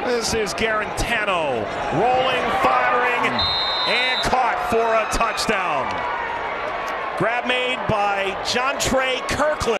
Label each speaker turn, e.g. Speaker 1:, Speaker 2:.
Speaker 1: This is Garantano rolling, firing, and caught for a touchdown. Grab made by Jontre Kirkland.